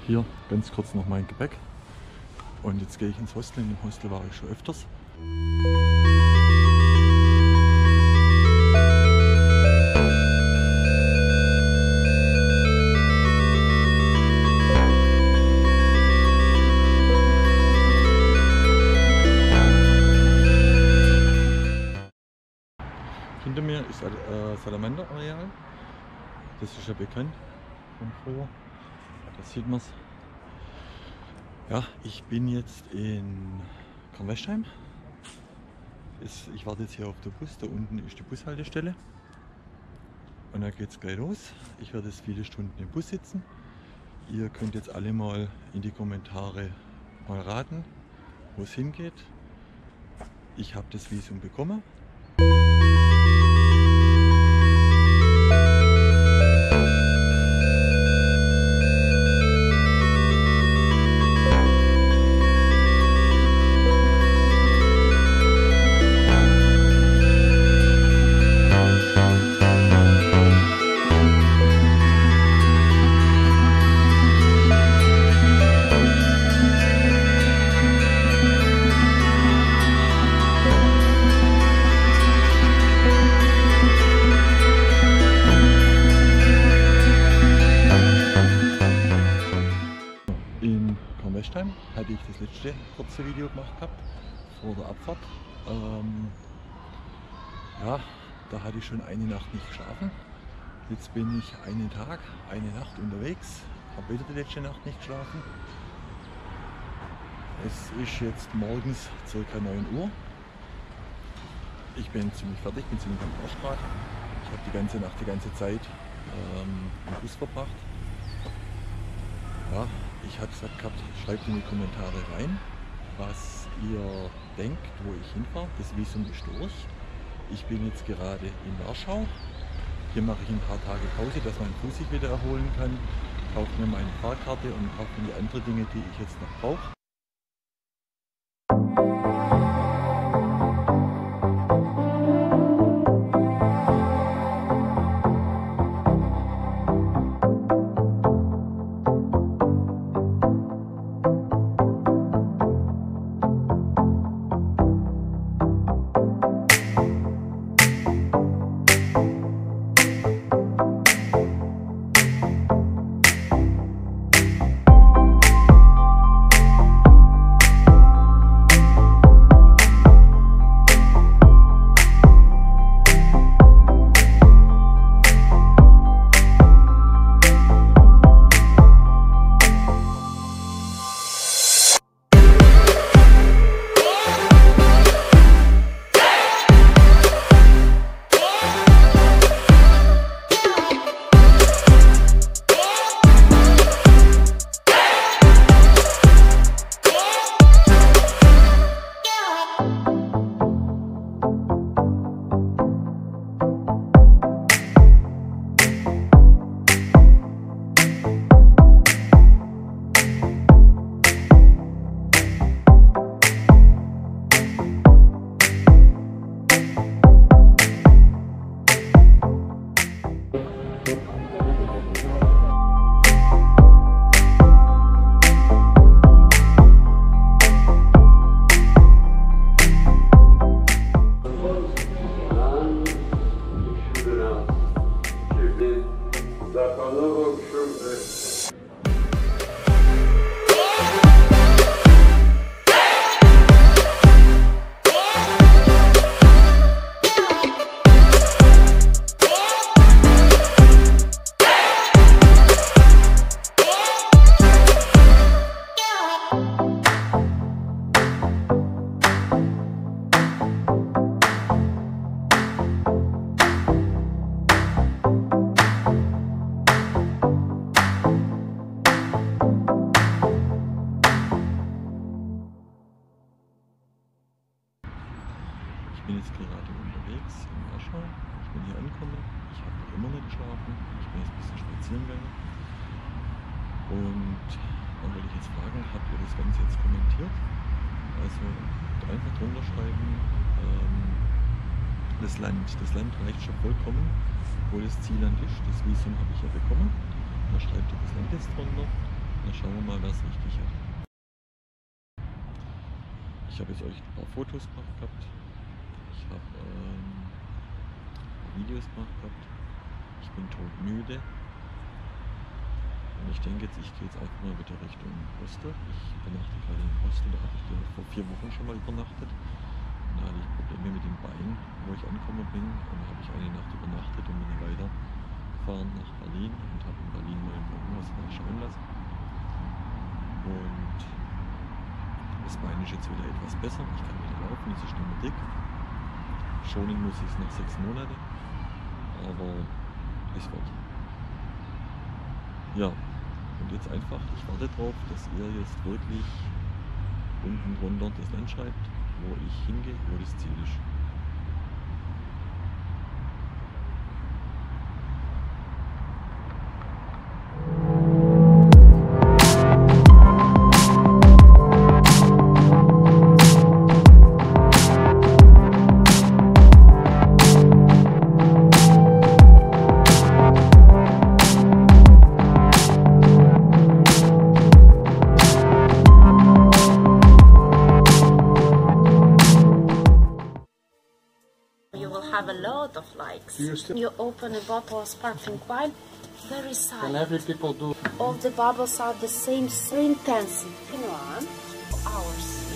Hier ganz kurz noch mein Gepäck. Und jetzt gehe ich ins Hostel. In dem Hostel war ich schon öfters. Hinter mir ist Salamander-Areal. Das ist ja bekannt von früher. Da sieht man es. Ja, ich bin jetzt in Kornwestheim. Ich warte jetzt hier auf den Bus. Da unten ist die Bushaltestelle. Und dann geht es gleich los. Ich werde jetzt viele Stunden im Bus sitzen. Ihr könnt jetzt alle mal in die Kommentare mal raten, wo es hingeht. Ich habe das Visum bekommen. In Kornwestheim hatte ich das letzte kurze Video gemacht gehabt, vor der Abfahrt. Ja, da hatte ich schon eine Nacht nicht geschlafen. Jetzt bin ich einen Tag, eine Nacht unterwegs, habe wieder die letzte Nacht nicht geschlafen. Es ist jetzt morgens ca. 9 Uhr. Ich bin ziemlich fertig, bin ziemlich am Arsch gerade. Ich habe die ganze Nacht, die ganze Zeit im Bus verbracht. Ja, ich habe gesagt gehabt, schreibt in die Kommentare rein, was ihr denkt, wo ich hinfahre. Das Visum ist durch. Ich bin jetzt gerade in Warschau. Hier mache ich ein paar Tage Pause, dass mein Fuß sich wieder erholen kann. Kaufe mir meine Fahrkarte und kaufe mir die anderen Dinge, die ich jetzt noch brauche. Ich bin jetzt gerade unterwegs in Warschau. Ich bin hier angekommen. Ich habe noch immer nicht geschlafen. Ich bin jetzt ein bisschen spazieren gegangen. Und dann wollte ich jetzt fragen, habt ihr das Ganze jetzt kommentiert? Also einfach drunter schreiben, das Land reicht schon vollkommen, wo das Zielland ist. Das Visum habe ich ja bekommen. Da schreibt ihr das Land jetzt drunter. dann schauen wir mal, wer es richtig hat. Ich habe jetzt euch ein paar Fotos gemacht gehabt. Ich habe Videos gemacht gehabt. Ich bin todmüde. Und ich denke jetzt, ich gehe jetzt einfach mal wieder Richtung Hostel. Ich übernachte gerade im Hostel, da habe ich vor 4 Wochen schon mal übernachtet. Und da hatte ich Probleme mit den Beinen, wo ich angekommen bin. Und da habe ich eine Nacht übernachtet und bin weitergefahren nach Berlin und habe in Berlin mal irgendwas nachschauen lassen. Und das Bein ist jetzt wieder etwas besser. Ich kann wieder laufen, es ist nicht mehr dick. Schonen muss ich es nach 6 Monaten. Aber es wird. Ja, und jetzt einfach, ich warte drauf, dass ihr jetzt wirklich unten drunter das Land schreibt, wo ich hingehe, wo das Ziel ist. You will have a lot of likes. You open a bottle of sparkling wine, very silent. And every people do. All the bubbles are the same, so intense. In 1 hours.